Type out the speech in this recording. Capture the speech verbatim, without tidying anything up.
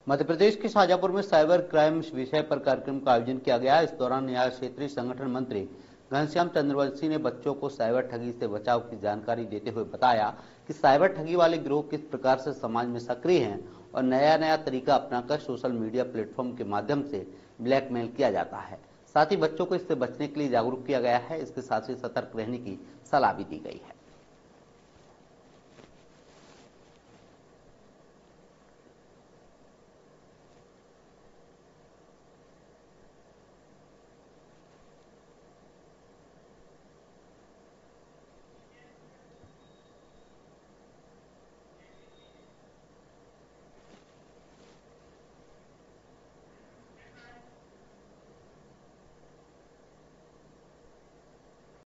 मध्य प्रदेश के शाजापुर में cyber crime विषय पर कार्यक्रम का आयोजन किया गया। इस दौरान यहाँ क्षेत्रीय संगठन मंत्री घनश्याम चंद्रवंशी ने बच्चों को साइबर ठगी से बचाव की जानकारी देते हुए बताया कि साइबर ठगी वाले गिरोह किस प्रकार से समाज में सक्रिय हैं और नया नया तरीका अपनाकर सोशल मीडिया प्लेटफॉर्म के माध्यम से ब्लैकमेल किया जाता है। साथ ही बच्चों को इससे बचने के लिए जागरूक किया गया है। इसके साथ ही सतर्क रहने की सलाह भी दी गई है।